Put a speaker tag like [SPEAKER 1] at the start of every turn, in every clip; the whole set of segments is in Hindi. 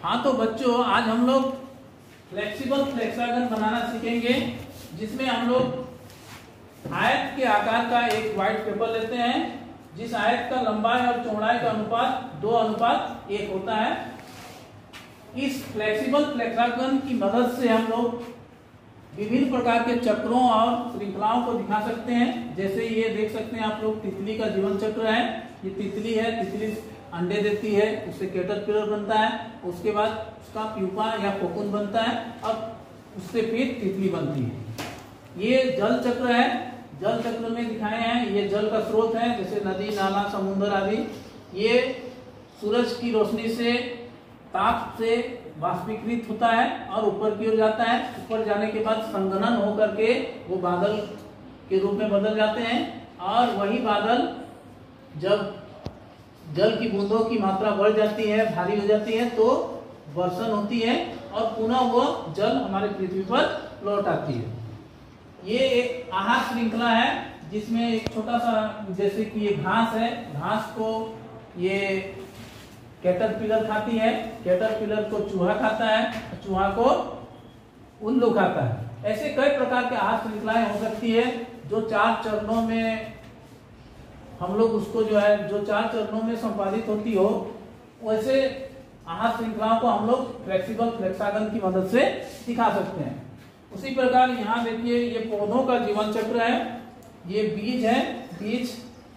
[SPEAKER 1] हाँ तो बच्चों, आज हम लोग फ्लेक्सिबल फ्लेक्सागन बनाना सीखेंगे, जिसमें हम लोग आयत के आकार का एक व्हाइट पेपर लेते हैं, जिस आयत का लंबाई और चौड़ाई का अनुपात 2:1 होता है। इस फ्लेक्सिबल फ्लेक्सागन की मदद से हम लोग विभिन्न प्रकार के चक्रों और श्रृंखलाओं को दिखा सकते हैं। जैसे ये देख सकते हैं आप लोग, तितली का जीवन चक्र है। ये तितली है, तितली अंडे देती है, उससे कैटरपिलर बनता है, उसके बाद उसका प्यूपा या कोकून बनता है, और उससे फिर तितली बनती है। ये जल चक्र है, जल चक्र में दिखाए हैं। ये जल का स्रोत है, जैसे नदी, नाला, समुद्र आदि। ये सूरज की रोशनी से, ताप से वाष्पीकृत होता है और ऊपर की ओर जाता है। ऊपर जाने के बाद संघनन होकर के वो बादल के रूप में बदल जाते हैं, और वही बादल जब जल की बूंदों की मात्रा बढ़ जाती है, भारी हो जाती है, तो वर्षण होती है और पुनः वो जल हमारे पृथ्वी पर लौट आती है। ये एक आहार श्रृंखला है, जिसमें एक छोटा सा, जैसे कि ये घास है, घास को ये कैटरपिलर खाती है, कैटरपिलर को चूहा खाता है, चूहा को उल्लू खाता है। ऐसे कई प्रकार के आहार श्रृंखलाएं हो सकती है, जो 4 चरणों में हम लोग उसको जो है, जो 4 चरणों में संपादित होती हो, वैसे आहार श्रृंखलाओं को हम लोग फ्लेक्सिबल फ्लेक्सागन की मदद से दिखा सकते हैं। उसी प्रकार यहाँ देखिए, ये पौधों का जीवन चक्र है। ये बीज है, बीज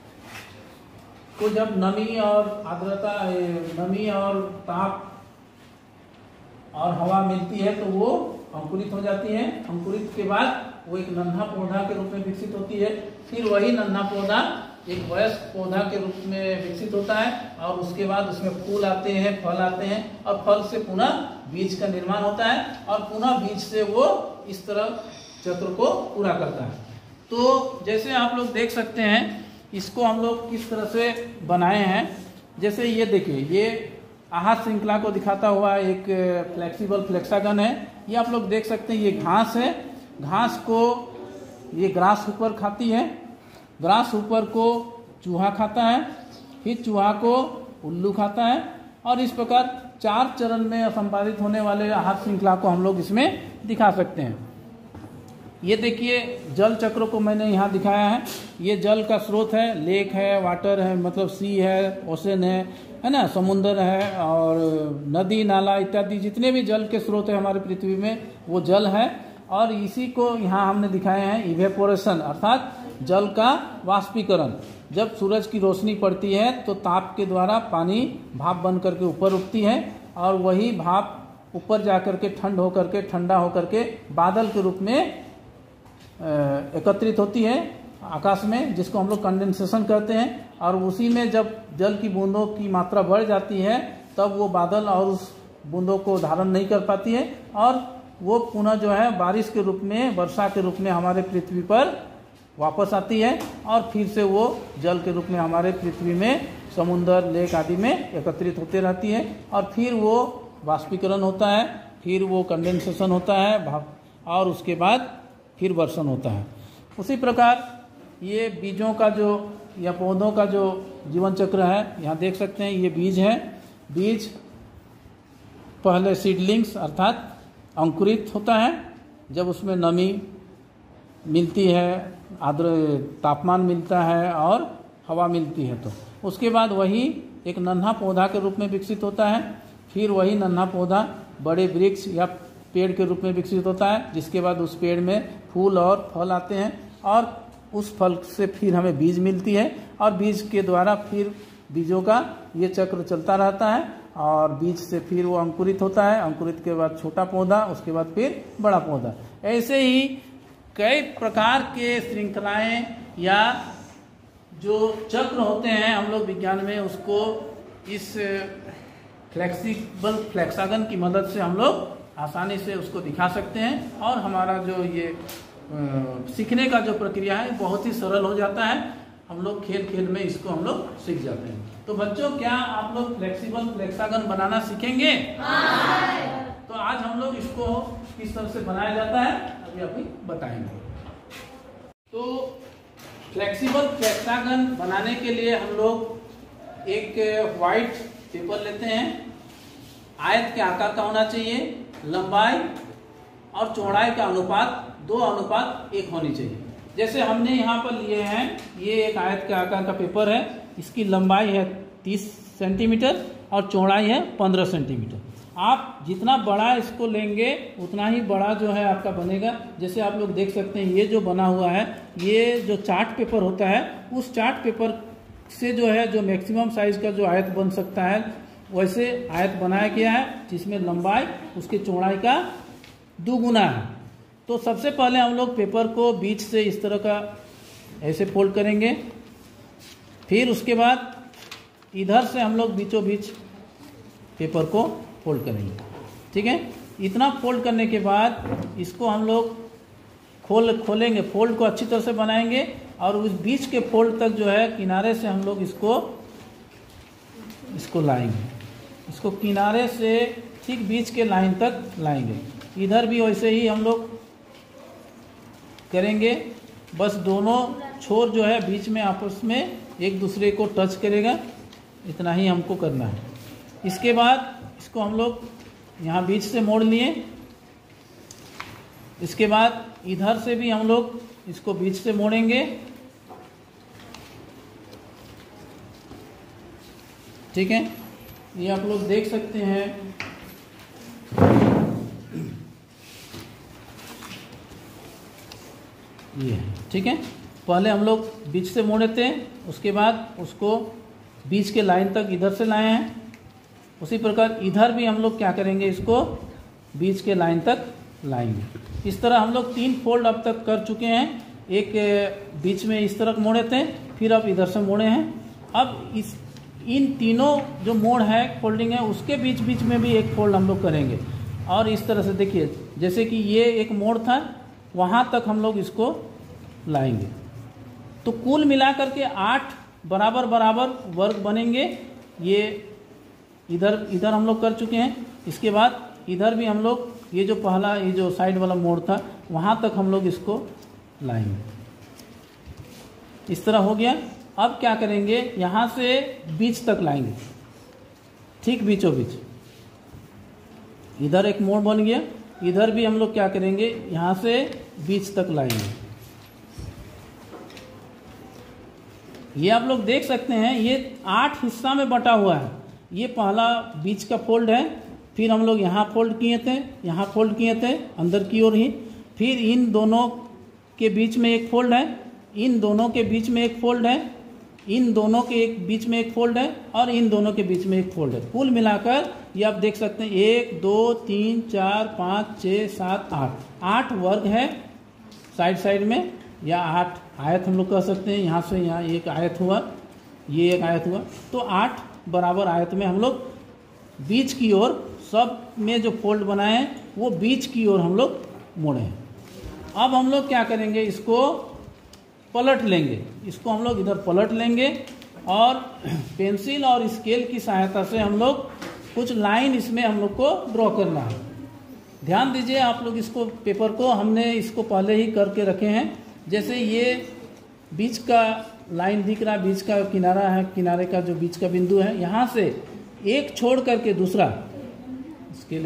[SPEAKER 1] को जब नमी और आर्द्रता, नमी और ताप और हवा मिलती है, तो वो अंकुरित हो जाती है। अंकुरित के बाद वो एक नन्हा पौधा के रूप में विकसित होती है। फिर वही नन्हा पौधा एक वयस्क पौधा के रूप में विकसित होता है, और उसके बाद उसमें फूल आते हैं, फल आते हैं, और फल से पुनः बीज का निर्माण होता है, और पुनः बीज से वो इस तरह चक्र को पूरा करता है। तो जैसे आप लोग देख सकते हैं, इसको हम लोग किस तरह से बनाए हैं। जैसे ये देखिए, ये आहार श्रृंखला को दिखाता हुआ एक फ्लेक्सिबल फ्लेक्सागन है। ये आप लोग देख सकते हैं, ये घास है। घास को ये ग्रास ऊपर खाती है, ग्रास ऊपर को चूहा खाता है, फिर चूहा को उल्लू खाता है, और इस प्रकार 4 चरण में संपादित होने वाले आहार श्रृंखला को हम लोग इसमें दिखा सकते हैं। ये देखिए, जल चक्र को मैंने यहाँ दिखाया है। ये जल का स्रोत है, लेक है, वाटर है, मतलब सी है, ओशन है ना, समुद्र है, और नदी, नाला इत्यादि जितने भी जल के स्रोत है हमारे पृथ्वी में, वो जल है। और इसी को यहाँ हमने दिखाए हैं इवेपोरेशन, अर्थात जल का वाष्पीकरण। जब सूरज की रोशनी पड़ती है, तो ताप के द्वारा पानी भाप बन करके ऊपर उठती है, और वही भाप ऊपर जाकर के ठंड होकर के, ठंडा होकर के बादल के रूप में एकत्रित होती है आकाश में, जिसको हम लोग कंडेंसेशन कहते हैं। और उसी में जब जल की बूंदों की मात्रा बढ़ जाती है, तब वो बादल और उस बूंदों को धारण नहीं कर पाती है, और वो पुनः जो है बारिश के रूप में, वर्षा के रूप में हमारे पृथ्वी पर वापस आती है, और फिर से वो जल के रूप में हमारे पृथ्वी में समुद्र, लेक आदि में एकत्रित होते रहती है, और फिर वो वाष्पीकरण होता है, फिर वो कंडेंसेशन होता है, और उसके बाद फिर वर्षण होता है। उसी प्रकार ये बीजों का जो, या पौधों का जो जीवन चक्र है, यहाँ देख सकते हैं, ये बीज है। बीज पहले सीडलिंग्स अर्थात अंकुरित होता है, जब उसमें नमी मिलती है, आर्द्र तापमान मिलता है और हवा मिलती है, तो उसके बाद वही एक नन्हा पौधा के रूप में विकसित होता है। फिर वही नन्हा पौधा बड़े वृक्ष या पेड़ के रूप में विकसित होता है, जिसके बाद उस पेड़ में फूल और फल आते हैं, और उस फल से फिर हमें बीज मिलती है, और बीज के द्वारा फिर बीजों का ये चक्र चलता रहता है, और बीज से फिर वो अंकुरित होता है, अंकुरित के बाद छोटा पौधा, उसके बाद फिर बड़ा पौधा। ऐसे ही कई प्रकार के श्रृंखलाएं या जो चक्र होते हैं, हम लोग विज्ञान में उसको इस फ्लेक्सिबल फ्लेक्सागन की मदद से हम लोग आसानी से उसको दिखा सकते हैं, और हमारा जो ये सीखने का जो प्रक्रिया है बहुत ही सरल हो जाता है। हम लोग खेल खेल में इसको हम लोग सीख जाते हैं। तो बच्चों, क्या आप लोग फ्लेक्सिबल फ्लेक्सागन बनाना सीखेंगे? तो आज हम लोग इसको किस तरह से बनाया जाता है अभी बताएंगे। तो फ्लेक्सिबल फ्लेक्सागन बनाने के लिए हम लोग एक व्हाइट पेपर लेते हैं, आयत के आकार का होना चाहिए, लंबाई और चौड़ाई का अनुपात 2:1 होनी चाहिए। जैसे हमने यहाँ पर लिए हैं, ये एक आयत के आकार का पेपर है, इसकी लंबाई है 30 सेंटीमीटर और चौड़ाई है 15 सेंटीमीटर। आप जितना बड़ा इसको लेंगे उतना ही बड़ा जो है आपका बनेगा। जैसे आप लोग देख सकते हैं, ये जो बना हुआ है, ये जो चार्ट पेपर होता है, उस चार्ट पेपर से जो है जो मैक्सिमम साइज का जो आयत बन सकता है, वैसे आयत बनाया गया है, जिसमें लंबाई उसकी चौड़ाई का 2 गुना है। तो सबसे पहले हम लोग पेपर को बीच से इस तरह का ऐसे फोल्ड करेंगे, फिर उसके बाद इधर से हम लोग बीचों बीच पेपर को फोल्ड करेंगे। ठीक है, इतना फोल्ड करने के बाद इसको हम लोग खोलेंगे, फोल्ड को अच्छी तरह से बनाएंगे और उस बीच के फोल्ड तक जो है किनारे से हम लोग इसको लाएंगे, इसको किनारे से ठीक बीच के लाइन तक लाएंगे। इधर भी वैसे ही हम लोग करेंगे, बस दोनों छोर जो है बीच में आपस में एक दूसरे को टच करेगा, इतना ही हमको करना है। इसके बाद इसको हम लोग यहाँ बीच से मोड़ लिए, इसके बाद इधर से भी हम लोग इसको बीच से मोड़ेंगे। ठीक है, ये आप लोग देख सकते हैं। ये ठीक है, पहले हम लोग बीच से मोड़े थे, उसके बाद उसको बीच के लाइन तक इधर से लाए हैं। उसी प्रकार इधर भी हम लोग क्या करेंगे, इसको बीच के लाइन तक लाएंगे। इस तरह हम लोग 3 फोल्ड अब तक कर चुके हैं। एक बीच में इस तरह मोड़े थे, फिर अब इधर से मोड़े हैं। अब इन तीनों जो मोड़ है, फोल्डिंग है, उसके बीच बीच में भी एक फोल्ड हम लोग करेंगे। और इस तरह से देखिए, जैसे कि ये एक मोड़ था, वहाँ तक हम लोग इसको लाएंगे। तो कुल मिलाकर के 8 बराबर बराबर वर्ग बनेंगे। ये इधर हम लोग कर चुके हैं। इसके बाद इधर भी हम लोग ये जो पहला ये जो साइड वाला मोड़ था, वहाँ तक हम लोग इसको लाएंगे। इस तरह हो गया। अब क्या करेंगे, यहाँ से बीच तक लाएंगे, ठीक बीचों बीच। इधर एक मोड़ बन गया, इधर भी हम लोग क्या करेंगे, यहाँ से बीच तक लाएंगे। ये आप लोग देख सकते हैं, ये 8 हिस्सा में बटा हुआ है। ये पहला बीच का फोल्ड है, फिर हम लोग यहाँ फोल्ड किए थे, यहाँ फोल्ड किए थे अंदर की ओर ही, फिर इन दोनों के बीच में एक फोल्ड है, इन दोनों के बीच में एक फोल्ड है, इन दोनों के बीच में एक फोल्ड है और इन दोनों के बीच में एक फोल्ड है। कुल मिलाकर ये आप देख सकते हैं 1 2 3 4 5 6 7 8 वर्ग है साइड में, या 8 आयत हम लोग कह सकते हैं। यहाँ से यहाँ एक आयत हुआ, ये एक आयत हुआ, तो 8 बराबर आयत में हम लोग बीच की ओर सब में जो फोल्ड बनाए हैं वो बीच की ओर हम लोग मोड़े हैं। अब हम लोग क्या करेंगे, इसको पलट लेंगे, इसको हम लोग इधर पलट लेंगे और पेंसिल और स्केल की सहायता से हम लोग कुछ लाइन इसमें हम लोग को ड्रॉ करना है। ध्यान दीजिए आप लोग, इसको पेपर को हमने इसको पहले ही करके रखे हैं। जैसे ये बीच का लाइन दिख रहा है, बीच का किनारा है, किनारे का जो बीच का बिंदु है, यहाँ से एक छोड़ करके दूसरा, स्केल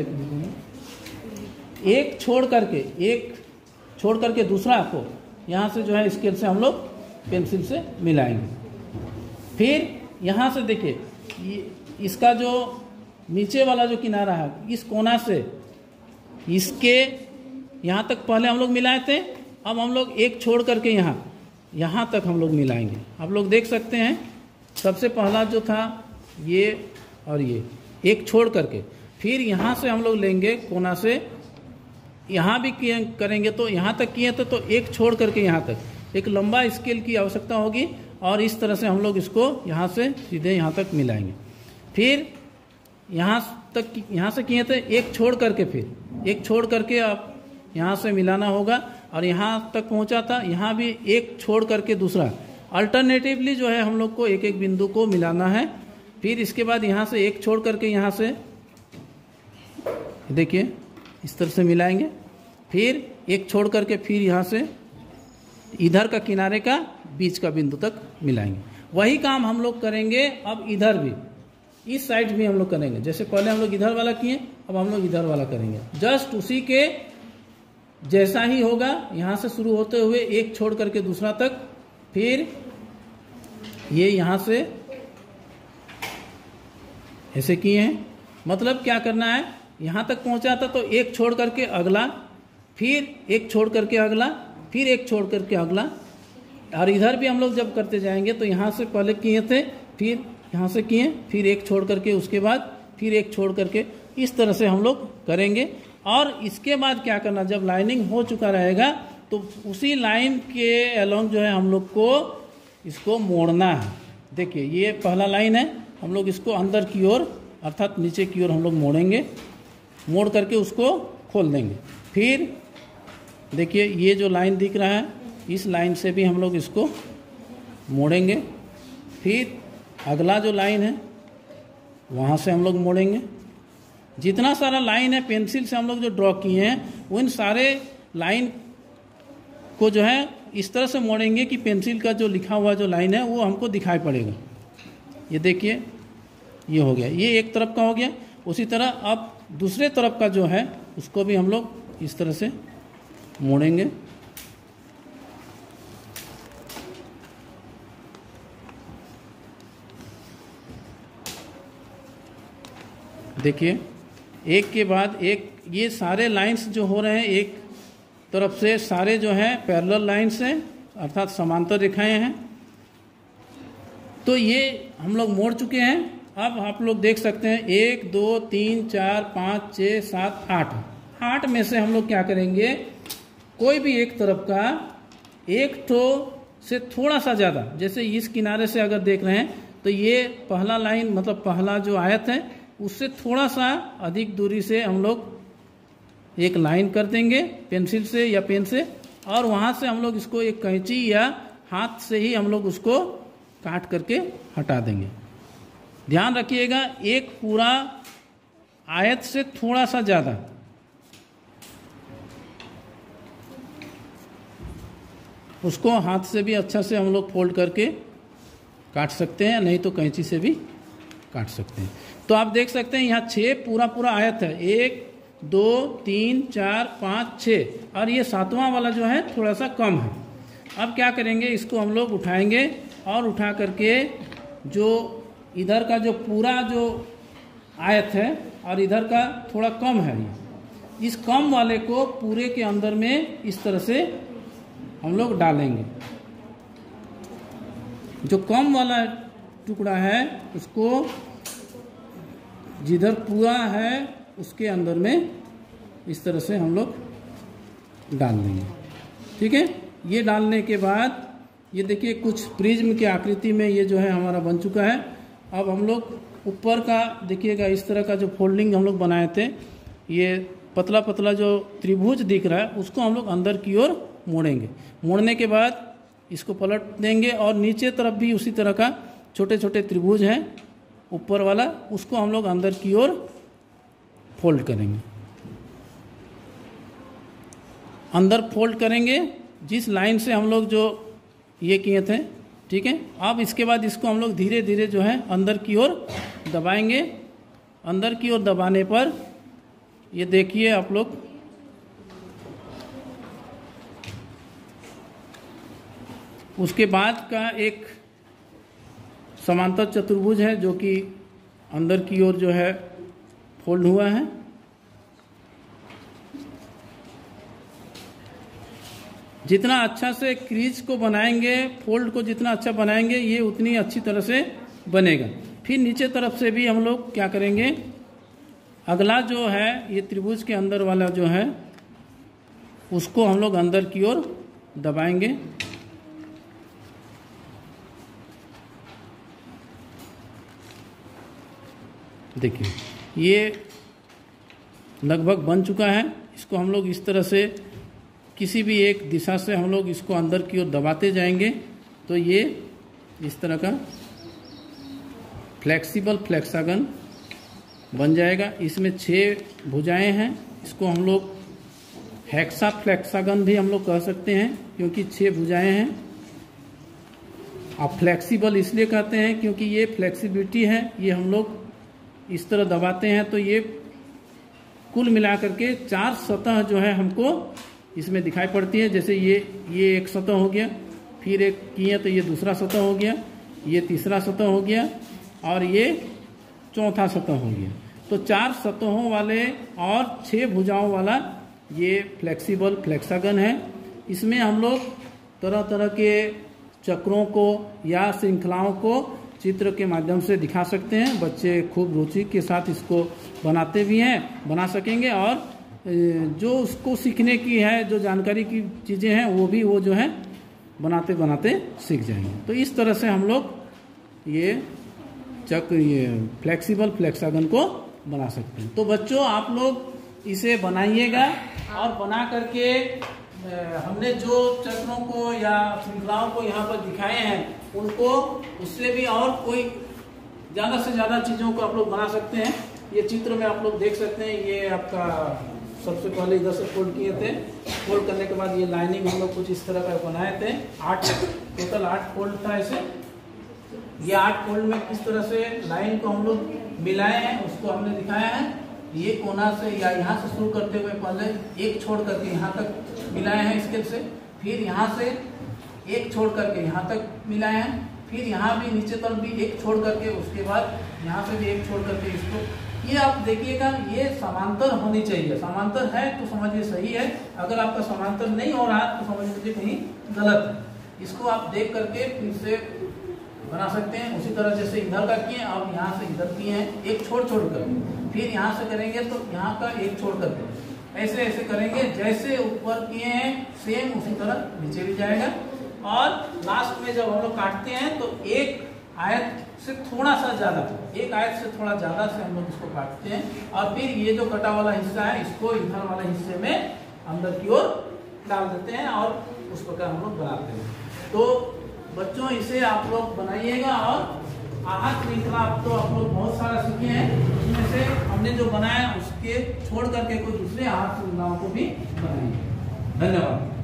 [SPEAKER 1] एक छोड़ करके दूसरा को यहाँ से जो है स्केल से हम लोग पेंसिल से मिलाएंगे। फिर यहाँ से देखिए, इसका जो नीचे वाला जो किनारा है, इस कोना से इसके यहाँ तक पहले हम लोग मिलाए थे। अब हम लोग एक छोड़ करके यहाँ तक हम लोग मिलाएंगे। आप लोग देख सकते हैं, सबसे पहला जो था ये और ये एक छोड़ करके, फिर यहाँ से हम लोग लेंगे कोना से, यहाँ भी करेंगे तो यहाँ तक किए तो एक छोड़ करके यहाँ तक एक लंबा स्केल की आवश्यकता होगी और इस तरह से हम लोग इसको यहाँ से सीधे यहाँ तक मिलाएंगे। फिर यहाँ से किए थे एक छोड़ करके, फिर एक छोड़ करके आप यहाँ से मिलाना होगा और यहाँ तक पहुँचा था, यहाँ भी एक छोड़ करके दूसरा, अल्टरनेटिवली जो है हम लोग को एक एक बिंदु को मिलाना है। फिर इसके बाद यहाँ से एक छोड़ करके यहाँ से देखिए इस तरह से मिलाएंगे, फिर एक छोड़ करके फिर यहाँ से इधर का किनारे का बीच का बिंदु तक मिलाएंगे। वही काम हम लोग करेंगे अब इधर भी। इस साइड भी हम लोग करेंगे। जैसे पहले हम लोग इधर वाला किए, अब हम लोग इधर वाला करेंगे। जस्ट उसी के जैसा ही होगा, यहां से शुरू होते हुए एक छोड़ करके दूसरा तक, फिर ये यहां से ऐसे किए हैं। मतलब क्या करना है, यहां तक पहुंचा था तो एक छोड़ करके अगला, फिर एक छोड़ करके अगला, फिर एक छोड़ करके अगला। और इधर भी हम लोग जब करते जाएंगे तो यहाँ से पहले किए थे, फिर यहाँ से किए, फिर एक छोड़ करके, उसके बाद फिर एक छोड़ करके, इस तरह से हम लोग करेंगे। और इसके बाद क्या करना, जब लाइनिंग हो चुका रहेगा तो उसी लाइन के अलोंग जो है हम लोग को इसको मोड़ना है। देखिए ये पहला लाइन है, हम लोग इसको अंदर की ओर अर्थात नीचे की ओर हम लोग मोड़ेंगे, मोड़ करके उसको खोल देंगे। फिर देखिए ये जो लाइन दिख रहा है, इस लाइन से भी हम लोग इसको मोड़ेंगे। फिर अगला जो लाइन है वहाँ से हम लोग मोड़ेंगे। जितना सारा लाइन है पेंसिल से हम लोग जो ड्रॉ किए हैं, उन सारे लाइन को जो है इस तरह से मोड़ेंगे कि पेंसिल का जो लिखा हुआ जो लाइन है वो हमको दिखाई पड़ेगा। ये देखिए ये हो गया, ये एक तरफ का हो गया। उसी तरह अब दूसरे तरफ का जो है उसको भी हम लोग इस तरह से मोड़ेंगे। देखिए एक के बाद एक ये सारे लाइंस जो हो रहे हैं, एक तरफ से सारे जो हैं पैरेलल लाइंस हैं अर्थात समांतर रेखाएं हैं। तो ये हम लोग मोड़ चुके हैं। अब आप लोग देख सकते हैं 1 2 3 4 5 6 7 8 8 में से हम लोग क्या करेंगे, कोई भी एक तरफ का एक ठो से थोड़ा सा ज़्यादा, जैसे इस किनारे से अगर देख रहे हैं तो ये पहला लाइन मतलब पहला जो आयत है उससे थोड़ा सा अधिक दूरी से हम लोग एक लाइन कर देंगे पेंसिल से या पेन से, और वहाँ से हम लोग इसको एक कैंची या हाथ से ही हम लोग उसको काट करके हटा देंगे। ध्यान रखिएगा एक पूरा आयत से थोड़ा सा ज़्यादा, उसको हाथ से भी अच्छा से हम लोग फोल्ड करके काट सकते हैं, नहीं तो कैंची से भी काट सकते हैं। तो आप देख सकते हैं यहाँ 6 पूरा आयत है, 1 2 3 4 5 6, और ये 7वां वाला जो है थोड़ा सा कम है। अब क्या करेंगे, इसको हम लोग उठाएंगे और उठा करके जो इधर का जो पूरा जो आयत है और इधर का थोड़ा कम है, इस कम वाले को पूरे के अंदर में इस तरह से हम लोग डालेंगे। जो कम वाला टुकड़ा है उसको जिधर पूरा है उसके अंदर में इस तरह से हम लोग डाल देंगे। ठीक है, ये डालने के बाद ये देखिए कुछ प्रिज्म की आकृति में ये जो है हमारा बन चुका है। अब हम लोग ऊपर का देखिएगा इस तरह का जो फोल्डिंग हम लोग बनाए थे, ये पतला पतला जो त्रिभुज दिख रहा है उसको हम लोग अंदर की ओर मोड़ेंगे। मोड़ने के बाद इसको पलट देंगे और नीचे तरफ भी उसी तरह का छोटे छोटे त्रिभुज हैं ऊपर वाला, उसको हम लोग अंदर की ओर फोल्ड करेंगे। अंदर फोल्ड करेंगे जिस लाइन से हम लोग जो ये किए थे। ठीक है, अब इसके बाद इसको हम लोग धीरे धीरे जो है अंदर की ओर दबाएंगे। अंदर की ओर दबाने पर ये देखिए आप लोग उसके बाद का एक समांतर चतुर्भुज है जो कि अंदर की ओर जो है फोल्ड हुआ है। जितना अच्छा से क्रीज को बनाएंगे, फोल्ड को जितना अच्छा बनाएंगे, ये उतनी अच्छी तरह से बनेगा। फिर नीचे तरफ से भी हम लोग क्या करेंगे, अगला जो है ये त्रिभुज के अंदर वाला जो है उसको हम लोग अंदर की ओर दबाएंगे। देखिए ये लगभग बन चुका है। इसको हम लोग इस तरह से किसी भी एक दिशा से हम लोग इसको अंदर की ओर दबाते जाएंगे तो ये इस तरह का फ्लेक्सिबल फ्लेक्सागन बन जाएगा। इसमें 6 भुजाएं हैं। इसको हम लोग हेक्सा फ्लेक्सागन भी हम लोग कह सकते हैं क्योंकि 6 भुजाएं हैं। अब फ्लेक्सिबल इसलिए कहते हैं क्योंकि ये फ्लेक्सिबिलिटी है, ये हम लोग इस तरह दबाते हैं तो ये कुल मिलाकर के 4 सतह जो है हमको इसमें दिखाई पड़ती है। जैसे ये एक सतह हो गया, फिर एक किए तो ये दूसरा सतह हो गया, ये तीसरा सतह हो गया और ये चौथा सतह हो गया। तो 4 सतहों वाले और 6 भुजाओं वाला ये फ्लेक्सिबल फ्लेक्सागन है। इसमें हम लोग तरह तरह के चक्रों को या श्रृंखलाओं को चित्र के माध्यम से दिखा सकते हैं। बच्चे खूब रुचि के साथ इसको बनाते भी हैं, बना सकेंगे और जो उसको सीखने की है, जो जानकारी की चीज़ें हैं वो जो है बनाते बनाते सीख जाएंगे। तो इस तरह से हम लोग ये फ्लेक्सिबल फ्लेक्सागन को बना सकते हैं। तो बच्चों आप लोग इसे बनाइएगा और बना करके हमने जो चक्रों को या श्रृंखलाओं को यहाँ पर दिखाए हैं उनको उससे भी और कोई ज़्यादा से ज़्यादा चीज़ों को आप लोग बना सकते हैं। ये चित्र में आप लोग देख सकते हैं। ये आपका सबसे पहले इधर से फोल्ड किए थे, फोल्ड करने के बाद ये लाइनिंग हम लोग कुछ इस तरह का बनाए थे। टोटल 8 फोल्ड था ऐसे। ये 8 फोल्ड में किस तरह से लाइन को हम लोग मिलाए हैं उसको हमने दिखाया है। ये कोना से या यहाँ से शुरू करते हुए पहले एक छोड़ करके यहाँ तक मिलाए हैं स्केल से, फिर यहाँ से एक छोड़ करके यहाँ तक मिलाए हैं, फिर यहाँ भी नीचे तरफ भी एक छोड़ करके, उसके बाद यहाँ से भी एक छोड़ करके इसको। ये आप देखिएगा ये समांतर होनी चाहिए। समांतर है तो समझिए सही है, अगर आपका समांतर नहीं हो रहा तो समझ लीजिए कहीं गलत है। इसको आप देख करके फिर से बना सकते हैं। उसी तरह जैसे इधर का किए अब यहाँ से इधर किए हैं एक छोड़ कर, फिर यहाँ से करेंगे तो यहाँ का एक छोड़ करके ऐसे ऐसे करेंगे। जैसे ऊपर किए हैं सेम उसी तरह नीचे भी जाएगा। और लास्ट में जब हम लोग काटते हैं तो एक आयत से थोड़ा सा ज्यादा, एक आयत से थोड़ा ज्यादा से हम लोग इसको काटते हैं और फिर ये जो कटा वाला हिस्सा है इसको इधर वाले हिस्से में अंदर की ओर डाल देते हैं और उस प्रकार हम लोग बनाते हैं। तो बच्चों इसे आप लोग बनाइएगा और आहत श्रृंखला आप लोग बहुत सारा सीखे हैं। उसमें से हमने जो बनाया उसके छोड़ करके कोई दूसरे आहत श्रृंखलाओं को भी बनाइए। धन्यवाद।